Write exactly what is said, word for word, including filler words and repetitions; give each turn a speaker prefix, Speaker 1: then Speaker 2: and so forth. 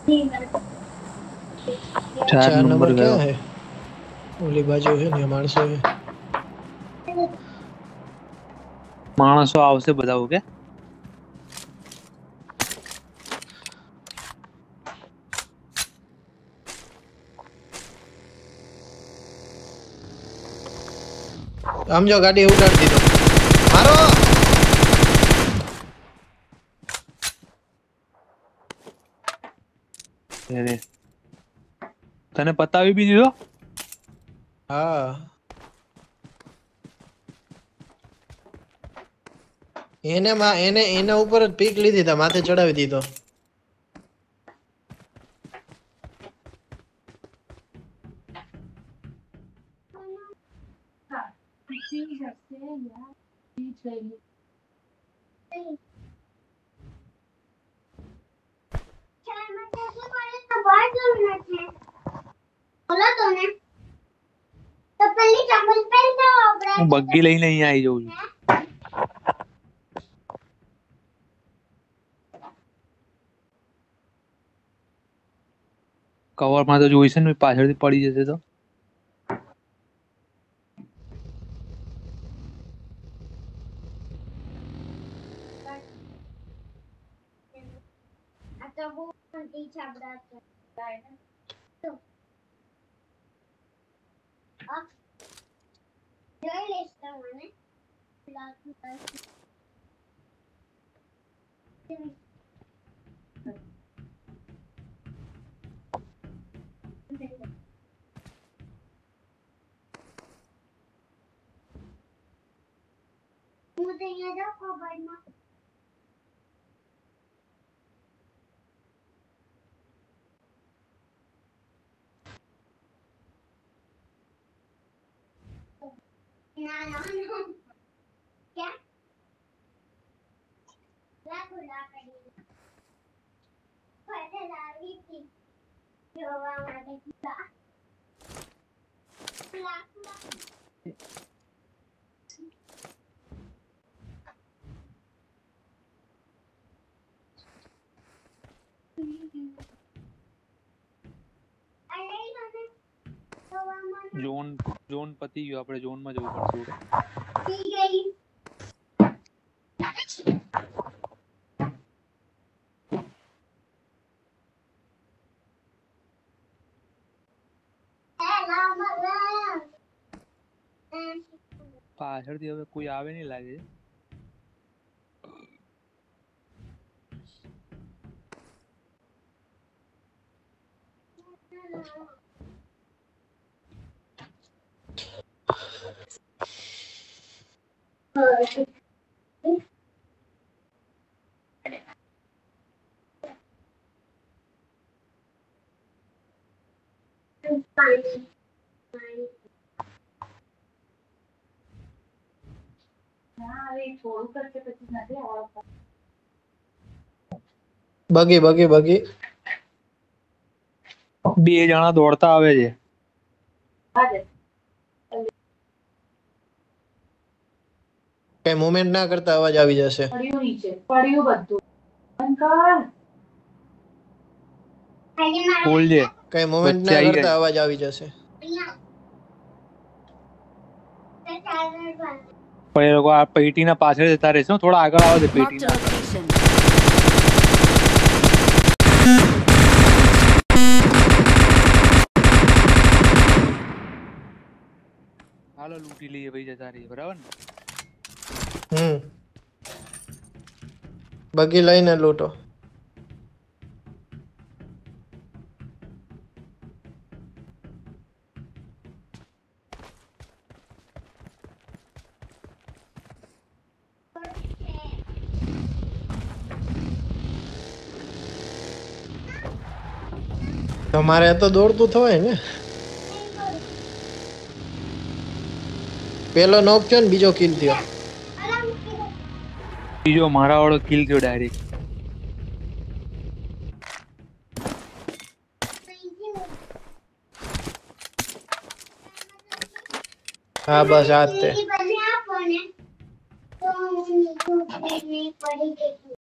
Speaker 1: चार
Speaker 2: चार
Speaker 1: number
Speaker 2: number क्या
Speaker 1: गयो
Speaker 2: है? ओली बाजू है ने माणसो है।
Speaker 1: माणसो आवशे બધા ઓકે
Speaker 2: આમ જો ગાડી ઉડાડી દીધો મારો
Speaker 1: અરે તને પતાવી બી દીધો
Speaker 2: હા એને માં એને એના ઉપર જ પીક લીધી તા માથે ચડાવી દીધો
Speaker 1: હું બગ્ગી લઈને અહીંયા આવી જઉં છું કવર માં તો જોઈશે ને પાછળથી પડી જશે તો ઝોન ઝોન પતી ગયો આપણે ઝોન માં જવું પડશે પાછળથી હવે કોઈ આવે નહીં લાગે
Speaker 2: બગી બગી બગી
Speaker 1: બે જણા દોડતા આવે છે
Speaker 2: કઈ મુવમેન્ટ ના કરતા અવાજ આવી જશે
Speaker 3: પડ્યું નીચે પડ્યું બધું અંકલ
Speaker 1: બોલજે
Speaker 2: કઈ મુવમેન્ટ
Speaker 1: વચ્ચે
Speaker 2: ના
Speaker 1: આવી
Speaker 2: કરતા
Speaker 1: જાય
Speaker 2: અવાજ આવી જશે
Speaker 1: પણ એ લોકો આ પેટીના પાછળ જતા રહેશે હો, થોડા આગળ આવે છે
Speaker 4: Marked a
Speaker 1: પેટીના
Speaker 4: location.
Speaker 1: હાલો લૂંટી લઈએ ભાઈ જતા રહીએ બરાબર ને
Speaker 2: હમ બગી લઈને લૂંટો તમારે તો દોડતું થવાય ને પેલો નોક થયો ને બીજો કિલ થયો
Speaker 1: બીજો મારા વાળો કિલ થયો ડાયરેક્ટ
Speaker 2: હા બસ આ જ તે